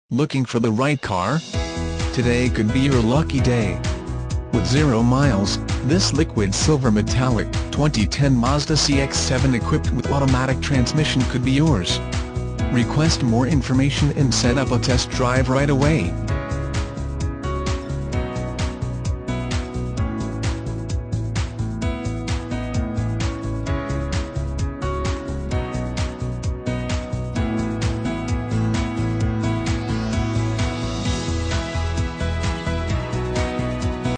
Looking for the right car? Today could be your lucky day. With 0 miles, this liquid silver metallic 2010 Mazda CX-7 equipped with automatic transmission could be yours. Request more information and set up a test drive right away.